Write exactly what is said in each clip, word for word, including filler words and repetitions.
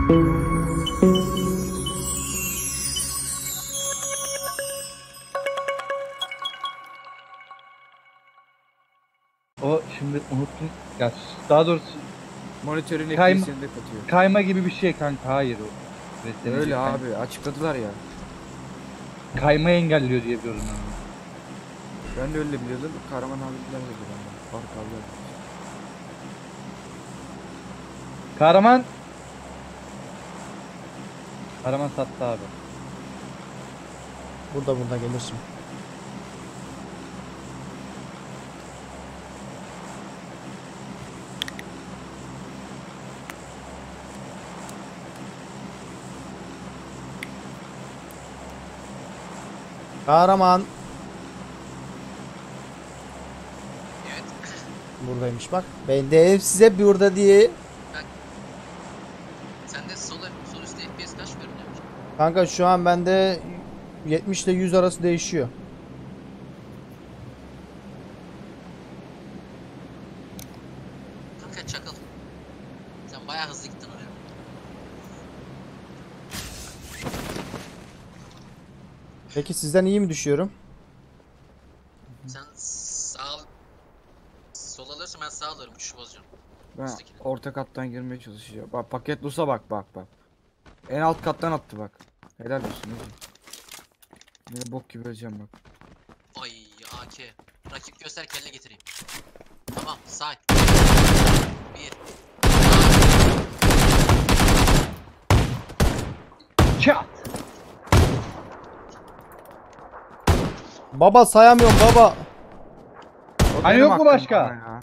O şimdi unuttum. Ya daha doğrusu Monitörün kayma, F P S'ini de katıyor. kayma gibi bir şey kanka. Hayır o. Resmen Öyle kayma. abi açıkladılar ya. Kayma engelliyor diye biliyorum ben. Ben de öyle biliyordum. Kahraman abiler dedi bana. Fark aldı. Kahraman. Kahraman sattı abi. Burada burada gelirsin. Kahraman. Evet. Buradaymış bak. Ben de ev size burada diye. Sende sol, sol üstte F P S kaç görünüyor? Kanka şu an bende yetmiş ile yüz arası değişiyor. Kanka çakal. Sen bayağı hızlı gittin oraya. Peki sizden iyi mi düşüyorum? Sen sağ sol alırsan ben sağ alırım. Uçuş bozacağım. Ben Üsttekine. orta kattan girmeye çalışacağım. Bak paket Lusa bak bak bak. En alt kattan attı bak. Helal olsun. Ne ne bok gibi öleceğim bak. Ay A K. Rakip göster kelle getireyim. Tamam say. Bir. Çat. Baba sayamıyorum baba. O Hani benim yok mu hakkım başka? bana ya.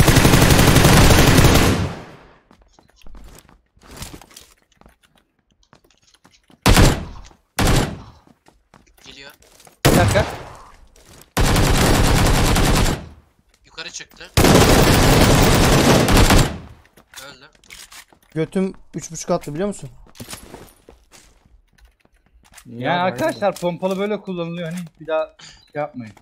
Geliyor. Bir dakika. Yukarı çıktı. Öldü. Götüm üç buçuk attı biliyor musun? Niye Yani abi, arkadaşlar pompalı böyle kullanılıyor. Hani bir daha şey yapmayın.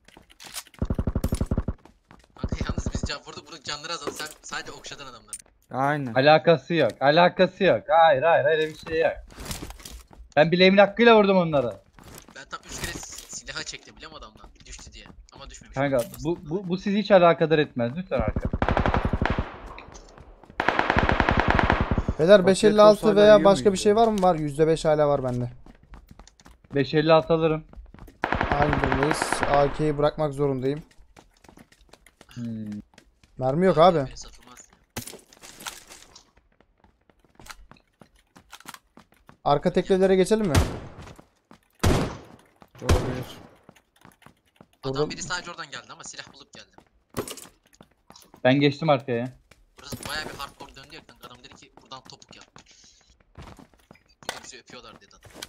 Kanka yalnız biz can, burada, burada canları azaldı. Sen sadece okşadın adamları. Aynen. Alakası yok. Alakası yok. Hayır hayır öyle bir şey yok. Ben bileğimin hakkıyla vurdum onlara. Ben tam üç kere silaha çektim biliyor musun adamdan? Düştü diye. Ama düşmemiş. Kanka bu, bu, bu sizi hiç alakadar etmez. Lütfen arkadaşlar. Beyler beş elli Paket altı olsaydı veya iyi başka miydi? bir şey var mı? Var. yüzde beş hala var bende. beş elli altı alırım. Aynı durumdayız. A K'yi bırakmak zorundayım. Hmm. Mermi yok abi. Beni satılmaz. Arka teklelere geçelim mi? Olabilir. Adam Burada- biri sadece oradan geldi ama silah bulup geldi. Ben geçtim arkaya. Burası bayağı bir hardcore döndü ya kanka. Adam dedi ki buradan topuk yap. Burada bizi öpüyorlar dedi adam.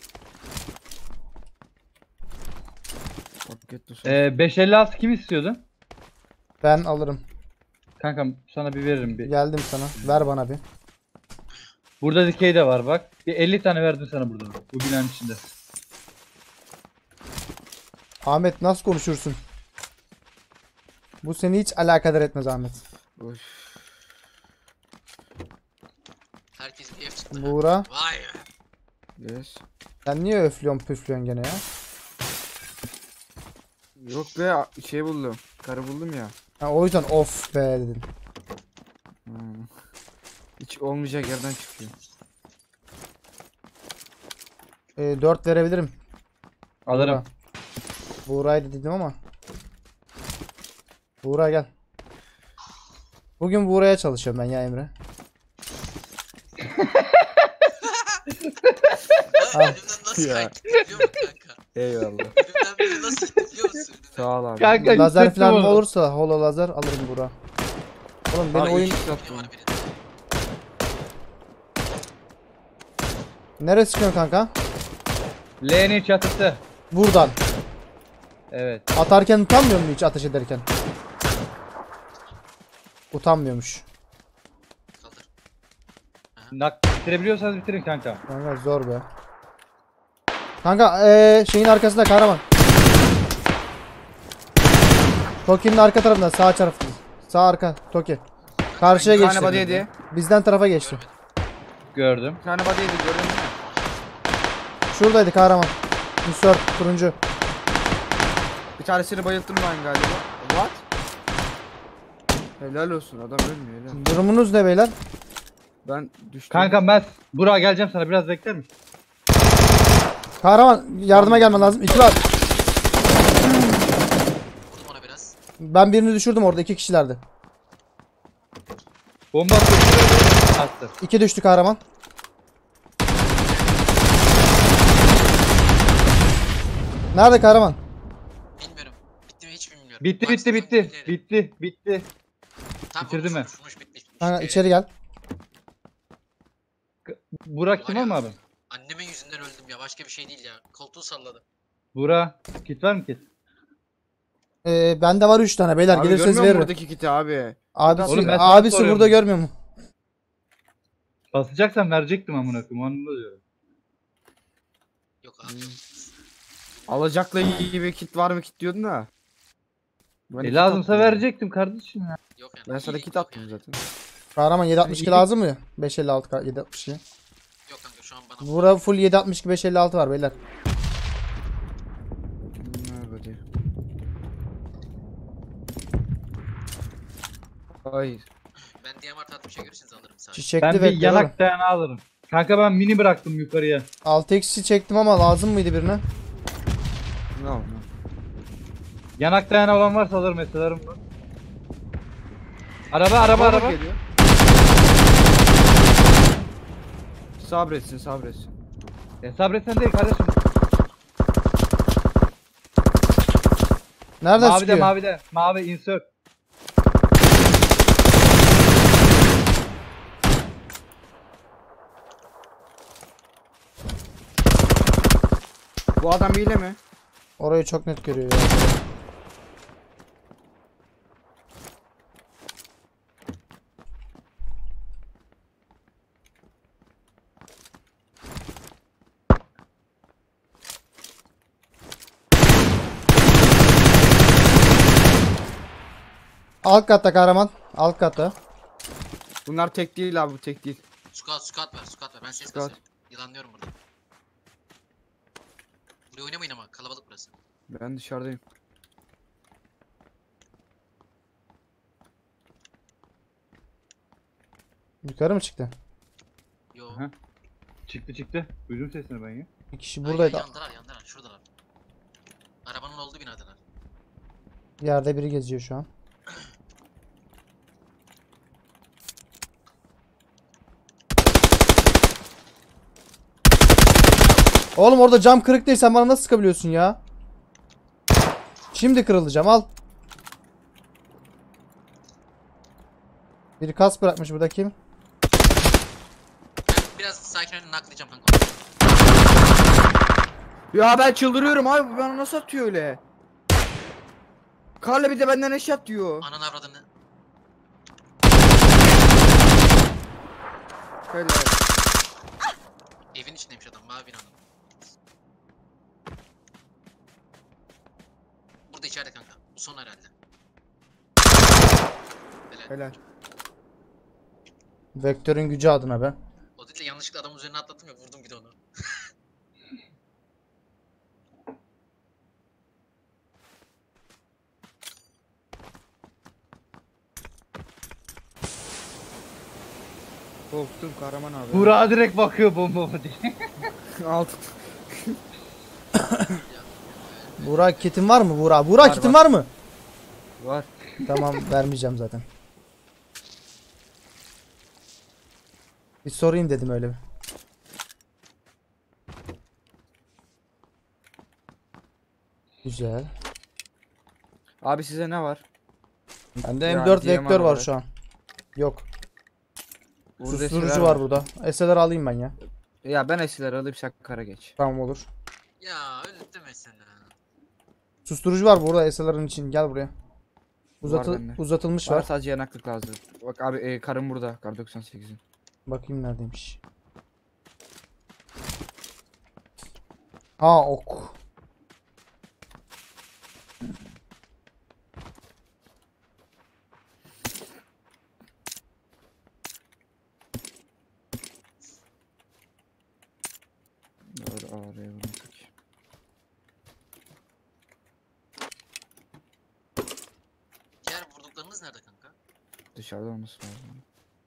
Paket Lusa. Ee, beş elli altı kim istiyordu? Ben alırım. Kankam sana bir veririm bir. Geldim sana. Ver bana bir. Burada dikey de var bak. Bir elli tane verdim sana burada. Bu binanın içinde. Ahmet nasıl konuşursun? Bu seni hiç alakadar etmez Ahmet. Üf. Herkes bir F çıktı. Buğra. Vay be. Yes. Sen niye öflüyorsun püflüyorsun gene ya? Yok be a- şey buldum. Karı buldum ya. Ha, o yüzden of be dedin. Hmm. Hiç olmayacak yerden çıkıyor. Ee, dört verebilirim. Alırım. Buğra. Buğra'ydı dedim ama. Buğra gel. Bugün Buğra'ya çalışıyorum ben ya Emre. Abi elimden nasıl Ya. kaydı biliyor musun kanka? Eyvallah. Elimden biri nasıl gitti biliyor musun? Elimden. Sağ ol abi. Kanka Lazer hissettim falan onu. olursa holo lazer alırım Buğra. Oğlum beni Aa, oyun... iki Ne sattım. var birinde? Nereye sıkıyorsun kanka? L'nin çatısı. Buradan. Evet. Atarken utanmıyor mu hiç ateş ederken? Utanmıyormuş. Kaldır. Nak bitirebiliyorsanız bitirin kanka. Kanka zor be. Kanka ee, şeyin arkasında kahraman. Toki'nin arka tarafında sağ tarafında. Sağ arka Toki. Karşıya Bir tane geçti. body yedi. Bizden tarafa geçti. Görmedim. Gördüm. Bir tane body'ydi gördün mü? Şuradaydı kahraman. Misör turuncu. Bir tanesini bayılttım ben galiba. What? Helal olsun adam ölmüyor helal. Durumunuz ne beyler? Ben düştüm. Kanka ben Burak geleceğim sana, biraz bekler misin? Kahraman yardıma gelmen lazım. İki var. Vurdum ona biraz. Ben birini düşürdüm orada. iki kişilerdi. Bomba atıyor. Attı. İki düştü kahraman. Nerede kahraman? Bilmiyorum. Bitti mi hiç bilmiyorum. Bitti Max bitti bitti. bizimkileri. Bitti bitti. Tam bitirdi vurmuş, mi? vurmuş, vurmuş, bitmiş, bitmiş. Kanka Ee, içeri gel. Burak kim Var ya. var mı abi? Annemin yüzünden öldüm ya. Başka bir şey değil ya. Koltuğu salladı. Burak kit var mı kit? Ee, bende var üç tane beyler. Abi Gelirseniz görmüyor musun veririm. buradaki kiti abi? Abisi, Oğlum ben sana abisi soruyorum. burada görmüyor mu? Basacaksan verecektim amına koyayım. Onu da diyorum. Yok abi. Hmm. yok. Alacakla iyi bir kit var mı kit diyordun da. Ben E kit lazımsa attım ya. verecektim kardeşim ya. Yok yani. Ben sana İyi, kit yok attım yani. zaten. Kahraman yedi altmış iki İyi. lazım mı? beş elli altı yedi altmış iki. Yok kanka şu an bana. Burada full yedi altmış iki beş elli altı var beyler. Hmm, hadi. Ay. Ben D M R tatmışa görürseniz alırım sadece. Çiçekli Ben bir bekliyorum. yanak dayanağı alırım. Kanka ben mini bıraktım yukarıya. altı eksi çektim ama lazım mıydı birine? No, no. Yanak dayanağı olan varsa alırım mesela alırım bunu. Araba araba araba. Geliyor. Sabretsin sabretsin. E sabretsen değil kardeşim. Nereden Mavi de çıkıyor? mavi de. Mavi insert. Bu adam hile mi? Orayı çok net görüyor ya. Alt katta kahraman. Alt katta. Bunlar tek değil abi bu tek değil. Squat squat ver squat ver. Ben ses Squat. kasıyorum. Yılanlıyorum burada. Buraya oynamayın ama kalabalık burası. Ben dışarıdayım. Yukarı mı çıktı? Yo. Aha. Çıktı çıktı. Duydum sesini ben ya. Bir kişi Ay, buradaydı. ay, yandılar yandılar şuradalar. Arabanın olduğu binadalar. Yerde biri geziyor şu an. Oğlum orada cam kırık değil, sen bana nasıl sıkabiliyorsun ya? Şimdi kırıldı cam, al. Biri kas bırakmış, burada kim? Ben biraz sakin olun naklayacağım kanka. Ya ben çıldırıyorum abi bana nasıl atıyor öyle? Karla bir de benden eşyat diyor. Ananı avradını. Helal. Evin içindeymiş adam mavi binanın. Burada içeride kanka. Bu son herhalde. Helal. Helal. Vektörün gücü adına be. O değil de yanlışlıkla adamın üzerine atlattım ya vurdum bir de onu. Korktum kahraman abi. Burak'a direkt bakıyor bomba mı diye. Alt. Burak kitin var mı Burak? Burak Var, kitin var. var mı? Var. Tamam, vermeyeceğim zaten. Bir sorayım dedim öyle. Güzel. Abi size ne var? Bende Ya, M dört D M R vektör var var. şu an. Yok. Burada Susturucu eskiler var burada. S L R alayım ben ya. Ya ben eskileri alayım sen kara geç. Tamam, olur. Ya öyle demesene. Susturucu var burada S L R'ın için. Gel buraya. Uzatı bende. uzatılmış Var var. sadece yanaklık lazım. Bak abi e, karım burada. Kar doksan sekizin. Bakayım neredeymiş. Ha, ok. dışarıda olması lazım.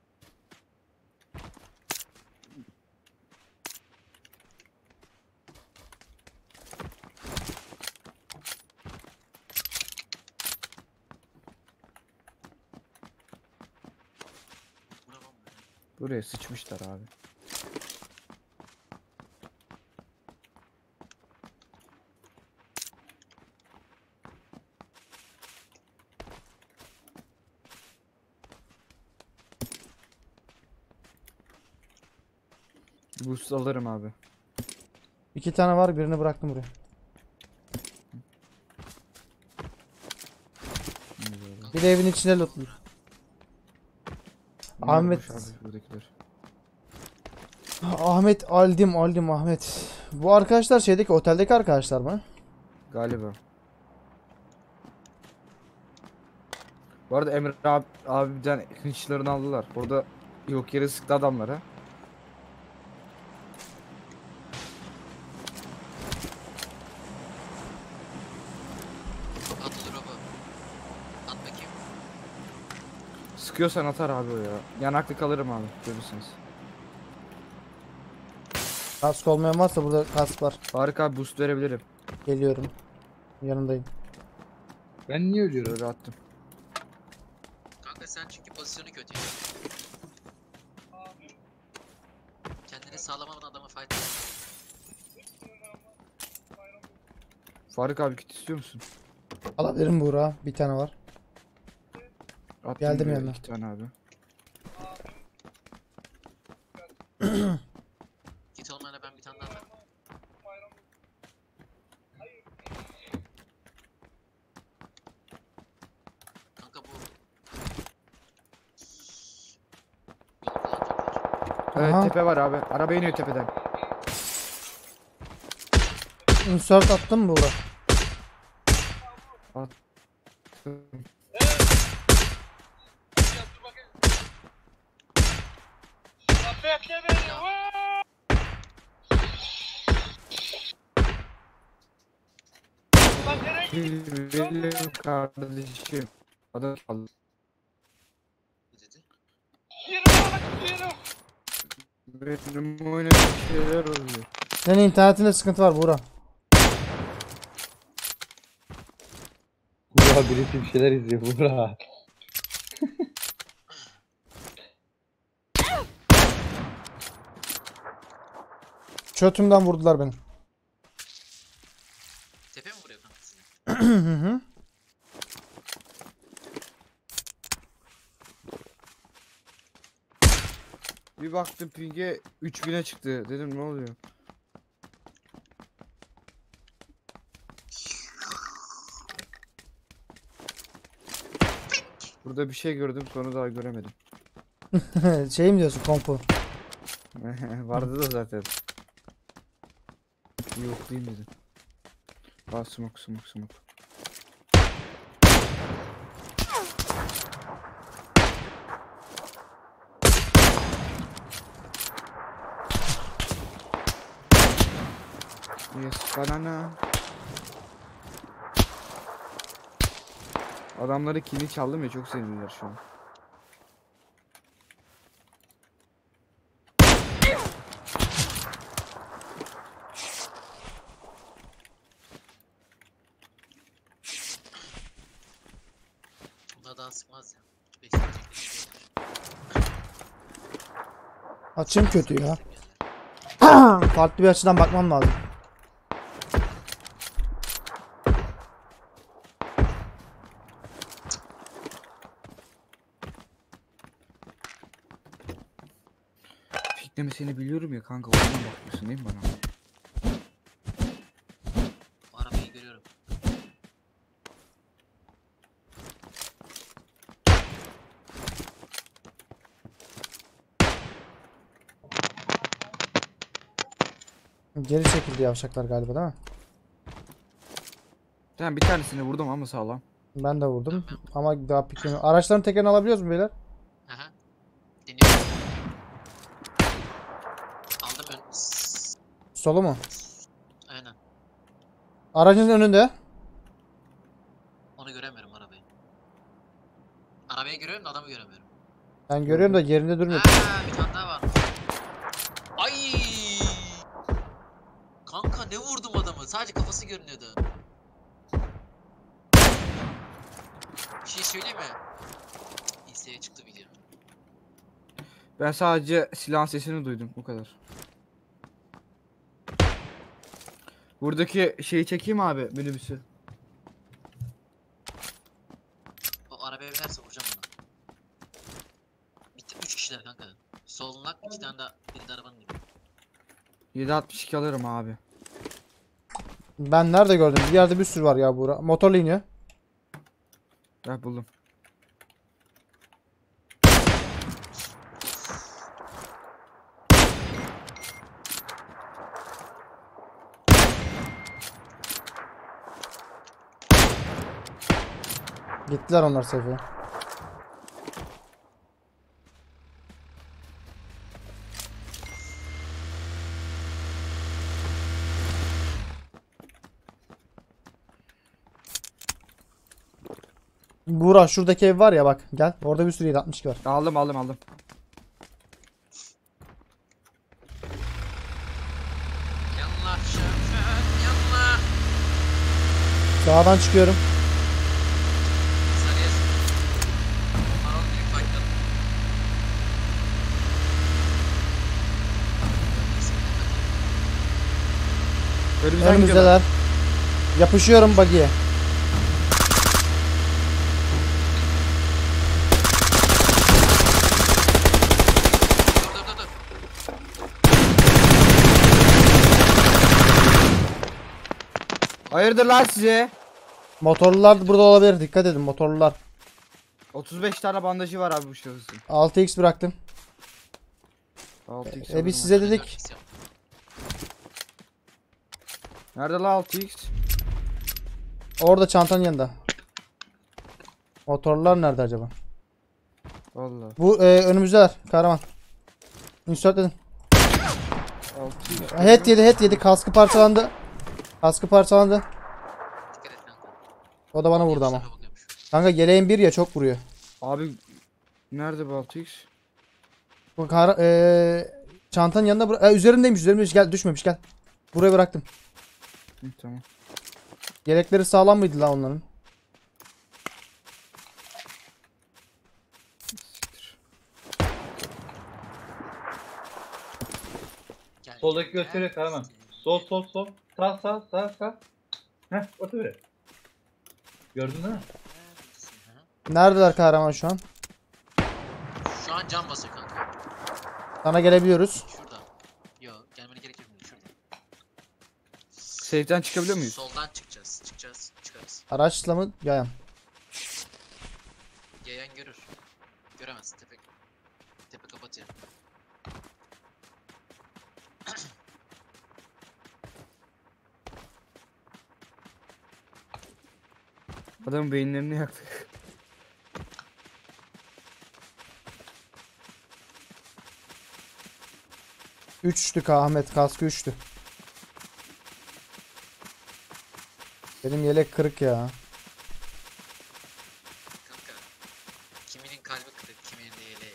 Bura lan böyle. Buraya sıçmışlar abi. Boost alırım abi. İki tane var, birini bıraktım buraya. Bir de evin içinde lootlu. Bunlar Ahmet. boş abi, buradakiler. Ahmet aldım aldım Ahmet. Bu arkadaşlar şeydeki oteldeki arkadaşlar mı? Galiba. Bu arada Emre abi, abiden hınçlarını aldılar. Orada yok yere sıktı adamlara. Atılır o bu. At bakayım. Sıkıyorsan atar abi o ya. Yanaklı kalırım abi, görürsünüz. Kask olmayan varsa burada kask var. Faruk abi boost verebilirim. Geliyorum. Yanındayım. Ben niye ölüyorum? Böyle attım. Kanka sen çünkü pozisyonu kötü. Kendini sağlamadan adamı fight. Faruk abi kit istiyor musun? Alabilirim Buğra. Bir tane var. Attım Geldim buraya yanına. iki tane abi. Git olmayana ben bir tane daha atarım. Kanka bu yolu kullanacaklar. Evet Aha. tepe var abi. Araba iniyor tepeden. Insert attım mı Buğra? Benim kardeşim. Adam kaldı. Ne dedi? Benim oyuna bir şeyler oluyor. Senin internetinde sıkıntı var Buğra. Burak birisi bir şeyler izliyor Burak. Çötümden vurdular beni. Tepe mi vuruyor kanka sizi? Hı hı. Bir baktım ping'e üç bine çıktı. Dedim ne oluyor? Burada bir şey gördüm sonra daha göremedim. Şey mi diyorsun kompu? Vardı da zaten. Bir yoklayayım dedim. Aa smoke smoke smoke. Yes banana. Adamları kini çaldım ya, çok sevindiler şu an. Bunlar daha sıkmaz ya. Bekleyecekleri bir şey var. Açım kötü ya. Farklı bir açıdan bakmam lazım. Fikrimi seni biliyorum ya kanka, oradan bakıyorsun değil mi bana? O arabayı görüyorum. Geri çekildi yavşaklar galiba değil mi? Tamam bir tanesini vurdum ama sağlam. Ben de vurdum ama daha piklemi. Araçların tekerini alabiliyoruz mu beyler? Aha. Deniyorum. Aldım ön. Sss, Solu mu? aynen. Aracın önünde. Onu göremiyorum arabayı. Arabayı görüyorum da adamı göremiyorum. Ben görüyorum da yerinde durmuyor. Ha, bir tane daha var. Ay! Kanka ne vurdum adamı? Sadece kafası görünüyordu. Bir şey söyleyeyim mi? İyi seviye çıktı video. Ben sadece silahın sesini duydum. O kadar. Buradaki şeyi çekeyim abi, minibüsü. O arabaya binerse vuracağım onu. Bitti. Üç kişiler kanka. Solundan iki tane daha biri de arabanın gibi. yedi altmış iki alırım abi. Ben nerede gördüm? Bir yerde bir sürü var ya Buğra. Motorla iniyor. Bak buldum. Gittiler onlar Seyfe. Buğra şuradaki ev var ya bak gel. Orada bir sürü yedi altmış iki var. Aldım aldım aldım. Yanlar şoför yanlar. Sağdan çıkıyorum. Sarıya sık. Onlar onu direkt fightladı. Önümüzden gidiyorlar. Önümüzdeler. Yapışıyorum buggy'e. Dur dur dur dur. Hayırdır lan size? Motorlular burada olabilir. Dikkat edin motorlular. otuz beş tane bandajı var abi bu şahısın. altı x bıraktım. altı x E, alırım biz abi. size Ben dedik. dört x yaptım. Nerede lan altı x? Orada çantanın yanında. Motorlular nerede acaba? Vallahi. Bu e, önümüzdeler. Kahraman. Insert edin. altı x. Head yedi, head yedi. Kaskı parçalandı. Kaskı parçalandı. Dikkat et kanka. O da bana vurdu ama. Yavşak bakıyormuş. Kanka yeleğin bir ya çok vuruyor. Abi nerede bu altı x? Bu kahra e, çantanın yanında bıra- e, üzerindeymiş, üzerindeymiş. Gel düşmemiş gel. Buraya bıraktım. Hı, tamam. Yelekleri sağlam mıydı lan onların? Siktir. Gel, Soldaki gel, gösteriyor Kahraman. gel. Sol sol sol. Sağ sağ sağ sağ. Heh orta böyle. Gördün değil mi? Neredesin ha? Neredeler kahraman şu an? Şu an cam basıyor kanka. Sana gelebiliyoruz. Şurada. Yo gelmene gerek yok. Şurada. Safe'den çıkabiliyor muyuz? Soldan çıkacağız. Çıkacağız. Çıkarız. Araçla mı? Yayan. Yayan görür. Göremez. Tepe. Tepe kapatıyor. Adamın beyinlerini yaktık. Üçtü Ahmet, kaskı üçtü. Benim yelek kırık ya. Kanka. Kiminin kalbi kırık, kiminin de yeleği.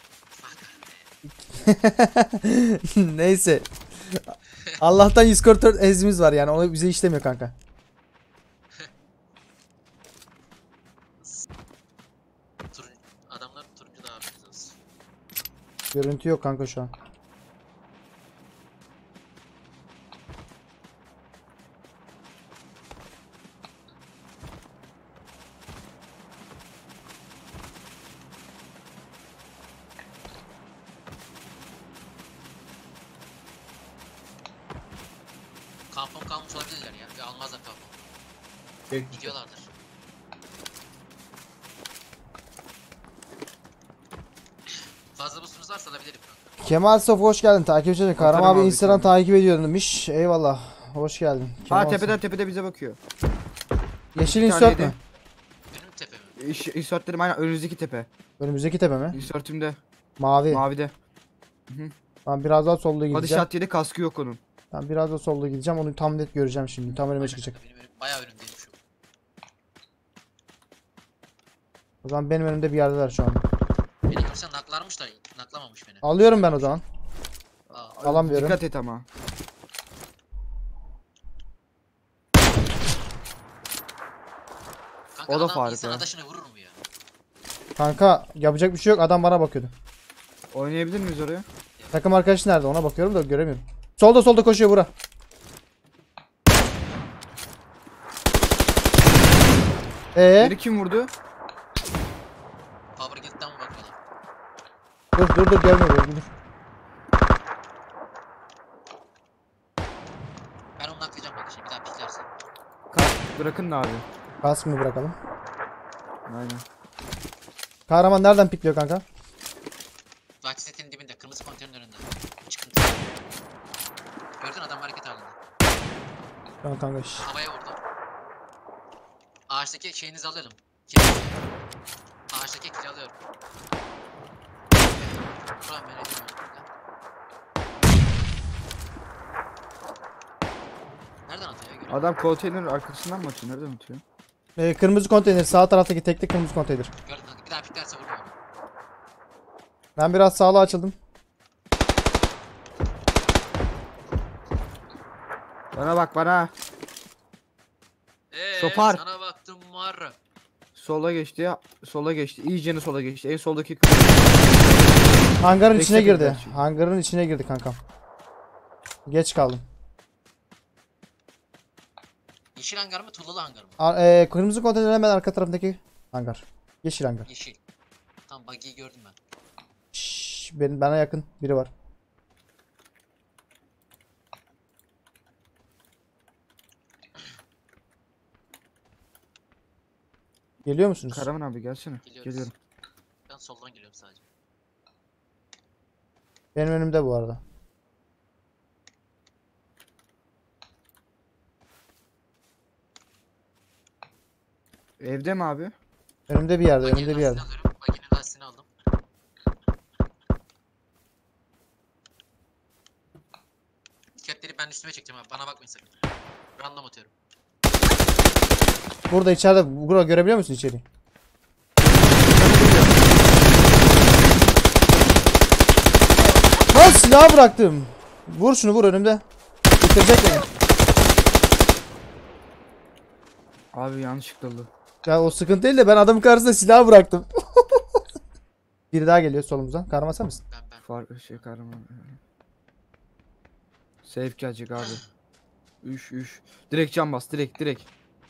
Fuck be. Neyse. Allah'tan yüz kırk dört ezimiz var yani onu bize işlemiyor kanka. Turun... Adamlar turuncu da haberiniz olsun. Görüntü yok kanka şu an. Kampon kalmış olabilirler ya. Ve almazlar kampon. Peki. Gidiyorlardır. Fazla boostunuz varsa alabilirim kanka. Kemal Sof hoş geldin takipçi. Kahraman Bakarım abi abi Instagram sana. takip ediyorum demiş. Eyvallah. Hoş geldin. Kemal Ha Sof. tepeden tepede bize bakıyor. Yeşil Bir insert taneydi. mi? Benim tepe mi? İş, insertlerim aynen önünüzdeki tepe. Önümüzdeki tepe mi? Insertimde. Mavi. Mavide. Ben biraz daha solda Hadi gideceğim. shot yedi, kaskı yok onun. Ben biraz daha solda gideceğim. Onu tam net göreceğim şimdi. Tam önüme çıkacak. Benim önüm bayağı önümdeyim şu. O zaman benim önümde bir yerdeler şu an. Beni görsün Abi sen naklarmış da naklamamış beni. Alıyorum ben o zaman. Aa, Alamıyorum. Dikkat et ama. kanka O da adam farkı. insan adaşını vurur mu ya? Kanka yapacak bir şey yok. Adam bana bakıyordu. Oynayabilir miyiz oraya? Takım arkadaşı nerede? Ona bakıyorum da göremiyorum. Solda solda koşuyor bura. Ee, Biri kim vurdu? Power Grid'den mi bakıyorlar? dur dur dur gelme buraya dur. Ben onu naklayacağım bak şimdi bir daha piklerse. Kalk, bırakın da abi. Kask mı bırakalım? Aynen. Kahraman nereden pikliyor kanka? Bahçe setinin dibinde kırmızı konteynerin önünde. Çıkıntı. Gördün adam hareket halinde. Tamam kanka şş. Havaya vurdu. Ağaçtaki şeyinizi alalım. Kili. Ağaçtaki kili alıyorum. Ulan ben edemiyorum. Nereden atıyor ya? Görüyorum. Adam konteyner arkasından mı atıyor? Nereden atıyor? Ee, kırmızı konteyner sağ taraftaki tekli kırmızı konteyner. Gördün kanka bir daha piklerse vurma onu. Ben biraz sağlığa açıldım. Bana bak bana. Eee Sopar. sana baktım var. Sola geçti ya. Sola geçti. İyicene sola geçti. En soldaki Hangarın Tek içine sefer girdi. gerçi. Hangarın içine girdi kankam. Geç kaldım. Yeşil hangar mı tuğlalı hangar mı? A- ee, kırmızı konteyner hemen arka tarafındaki hangar. Yeşil hangar. Yeşil. Tam buggy'yi gördüm ben. Şşş, benim bana yakın biri var. Geliyor musunuz? Karaman abi gelsene. Geliyoruz. Geliyorum. Ben soldan geliyorum sadece. Benim önümde bu arada. Evde mi abi? Önümde bir yerde, Buggy'nin önümde bir yerde. lastiğini alıyorum. Buggy'nin lastiğini aldım. Dikkatleri ben üstüme çekeceğim abi. Bana bakmayın sakın. Random atıyorum. Burada içeride. Burada görebiliyor musun içeriği? Lan silahı bıraktım. Vur şunu vur önümde. Bitirecek beni. Abi yanlışlıkla oldu. Ya o sıkıntı değil de ben adamın karşısında silahı bıraktım. Biri daha geliyor solumuzdan. Kahraman sen misin? Ben ben. Farklı şey kahraman. Safe gelecek abi. Üş üş. Direkt can bas direkt direkt.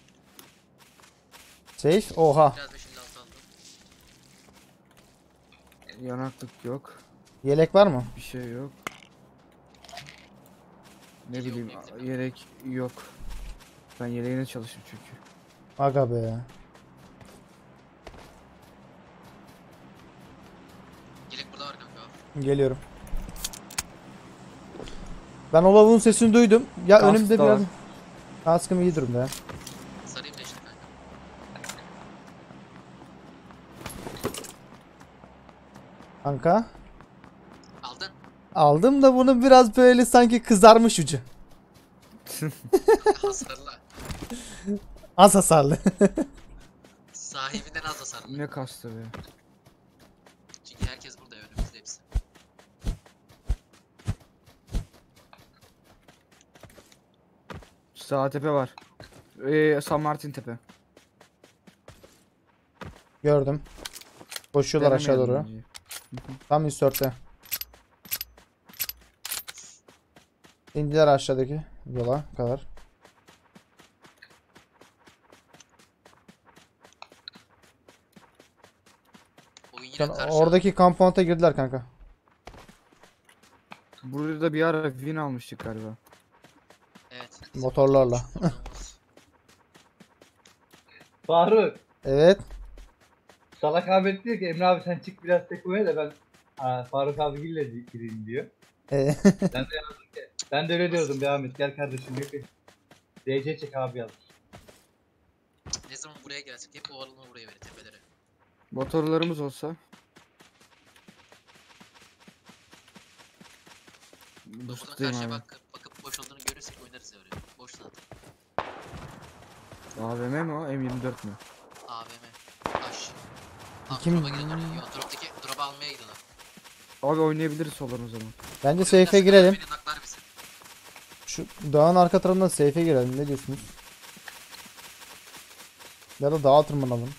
Safe. Oha. Biraz beş elli altı aldım. Yanaklık yok. Yelek var mı? Bir şey yok. Ne Yok, bileyim yok, yok. yelek yok. Ben yeleğine çalıştım çünkü. Aga be. Yelek burada var kanka. Geliyorum. Ben o lavuğun sesini duydum. Ya Kask önümde da bir var. adam. Kaskım iyi durumda ya. Sarayım da işte kanka. Kanka. Aldın. Aldım da bunu biraz böyle sanki kızarmış ucu. Hasarlı. Az hasarlı. Sahibinden az hasarlı. Ne kastı be. Çünkü herkes burada önümüzde hepsi. Sağ tepe var. Ee, San Martin tepe. Gördüm. Koşuyorlar aşağı doğru. Denemeyelim bence. Tam üst dörtte. İndiler aşağıdaki yola kadar. Oyun yine Şu an karşı. oradaki kampanta girdiler kanka. Burada da bir ara win almıştık galiba. Evet. Motorlarla. Vurduğumuz. Faruk. Evet. Salak Ahmet diyor ki Emre abi sen çık biraz tek oyna da ben ha, Faruk abiyle gireyim diyor. Ee, Ben de yazdım ki ben de öyle diyordum bir Ahmet gel kardeşim diyor ki D C çek abi yazmış. Ne zaman buraya gelsek hep o alanı buraya verin tepelere. Motorlarımız olsa. Buradan Boostlayayım karşıya abi. bak, bakıp boş olduğunu görürsek oynarız ya oraya. Boş zaten. A V M mi o? M yirmi dört mü? A V M. Taş. Abi Kim- drop'a gidelim oraya. Yo, drop'taki drop'a almaya gidiyorlar. Abi oynayabiliriz soldan o zaman. Bence safe'e girelim. Beni naklar bizi. Şu dağın arka tarafından safe'e girelim. Ne diyorsunuz? Ya da dağa tırmanalım.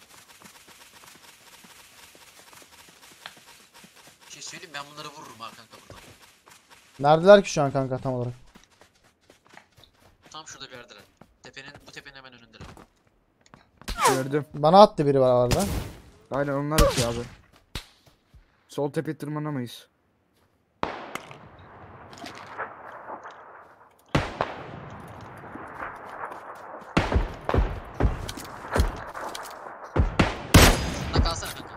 Bir şey söyleyeyim, ben bunları vururum ha kanka buradan. Neredeler ki şu an kanka tam olarak? Tam şurada bir yerdeler. Tepenin, bu tepenin hemen önündeler. Gördüm. Bana attı biri var arada. Aynen onlar atıyor abi. Sol tepe tırmanamayız. Bunda kalsana kanka.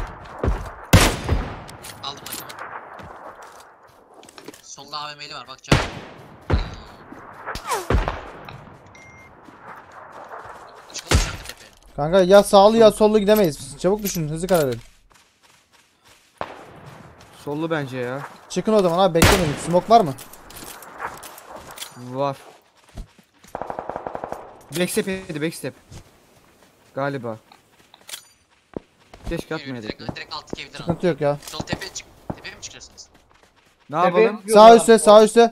Aldım naklamı. Solda A V M'li var bak çabuk. Çıkalım kanka tepeye. Kanka ya sağlı ya sollu gidemeyiz. Çabuk düşünün, hızlı karar verin. Sollu bence ya. Çıkın o zaman abi, beklemeyin. Smoke var mı? Var. Backstep yedi backstep. Galiba. Keşke Yürü, atmayaydık. direkt, direkt alt evden al. Sıkıntı yok ya. Sol tepeye çık. Tepeye mi çıkarsınız? Ne Tepeye yapalım? çıkıyoruz Sağ abi. üstte, sağ üstte.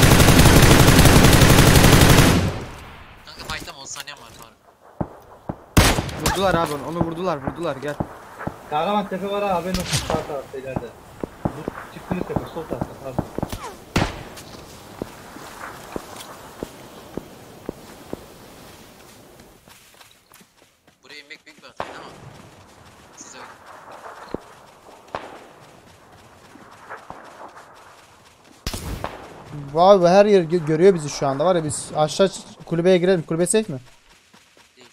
Kanka fight'lama on saniyem var Faruk. Vurdular abi onu. Onu vurdular vurdular gel. Kahraman tepe var ha, haberin olsun, sağ tarafta ileride. Bu çıktığınız tepe sol tarafta, pardon. Buraya inmek büyük bir hataydı ama siz öyle. Vay be, her yer gö- görüyor bizi şu anda var ya, biz aşağı ç- kulübeye girelim. Kulübe safe mi? Değil.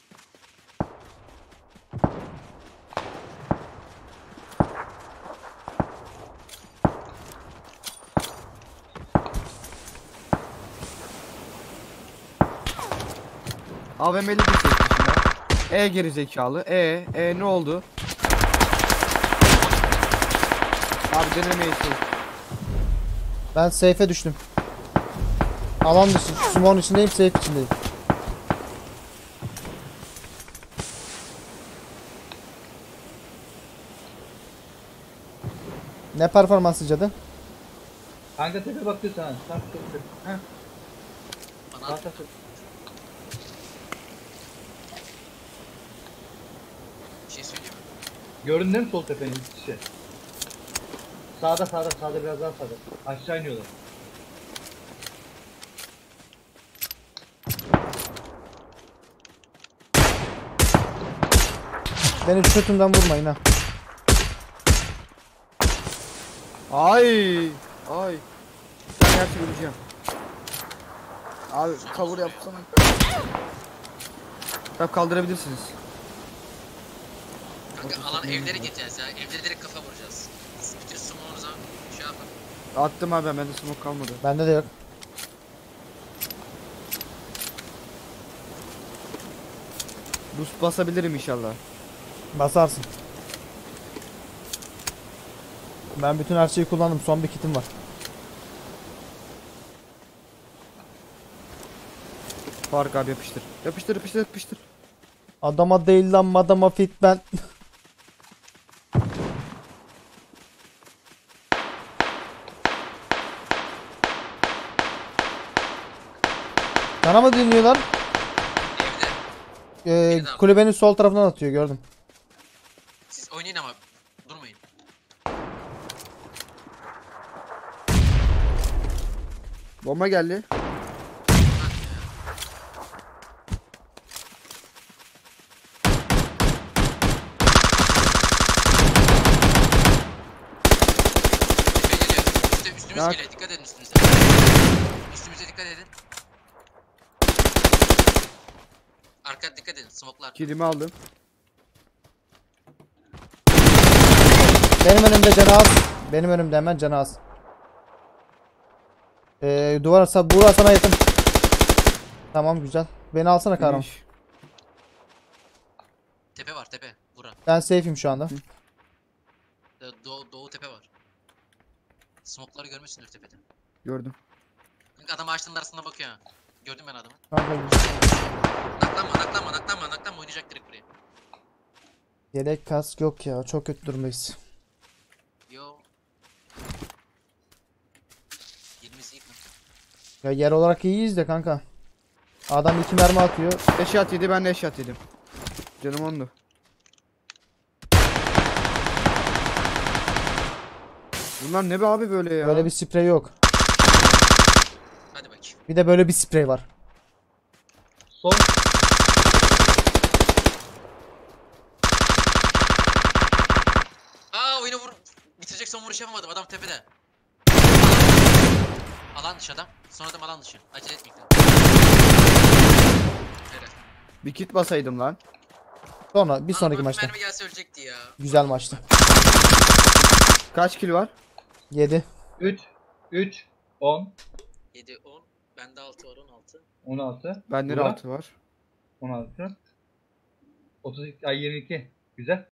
A V M'li bir seçmişim ya. E geri zekalı. E. E ne oldu? Abi denemeyi seç. Ben safe'e düştüm. Alan dışı, smoke'un içindeyim, safe içindeyim. Ne performansı cadı? Kanka tepe bakıyor sana. Sağ tepe. Heh. Bana Sağ at. tepe. Bir şey söyleyeyim mi? Gördün değil mi sol tepenin iç içe? Sağda sağda sağda biraz daha sağda. Aşağı iniyorlar. Beni kötümden vurmayın ha. Ay. Ay. Ben her şeyi vuracağım. Abi cover yapsana. Tamam kaldırabilirsiniz. Kanka alan evlere gideceğiz ya. Evlere direkt kafa vuracağız. Siz bütün summonunuza şey yapın. Attım abi ben, bende smoke kalmadı. Bende de yok. Boost basabilirim inşallah. Basarsın. Ben bütün her şeyi kullandım. Son bir kitim var. Faruk abi yapıştır. Yapıştır yapıştır yapıştır. Adama değil lan, madama fit ben. Bana mı dinliyorlar? Evde. Ee, kulübenin sol tarafından atıyor, gördüm. Siz oynayın ama durmayın. Bomba geldi. Tepe geliyor. Üste, üstümüz Yak. geliyor. Dikkat edin üstümüze. Üstümüze dikkat edin. Arka dikkat edin. Smoke'lar. Kilimi aldım. Benim önümde canı az. Benim önümde hemen canı az. Ee, duvar, sa- Buğra sana yakın. Tamam, güzel. Beni alsana kahraman. Finish. Tepe var tepe. Bura. Ben safe'im şu anda. Ee, Doğu, doğu tepe var. Smoke'ları görmüşsündür tepede. Gördüm. Kanka adam ağaçların arasında bakıyor ha. Gördüm ben adamı. Kanka, Naklanma naklanma naklanma naklanma oynayacak direkt buraya. yedek kask yok ya. Çok kötü durumdayız. Yerimiz iyi kanka. Ya yer olarak iyiyiz de kanka. Adam iki mermi atıyor. Eşyat yedi, ben de eşyat yedim. Canım ondu. Bunlar ne be abi böyle ya? Böyle bir sprey yok. Hadi bakayım. Bir de böyle bir sprey var. Son. Aa oyunu vur. Bitirecek son vuruş yapamadım. Adam tepede. Alan dışı adam. Son adam alan dışı. Acele etmeyin. Evet. Bir kit basaydım lan. Sonra bir sonraki Lan, maçta. Mermi gelse ölecekti ya. Güzel maçtı. Kaç kill var? yedi. üç. üç. on. yedi on. Bende altı var on altı. on altı. Bende de Burak? altı var. on altı. otuz iki. Ay yirmi iki. Güzel.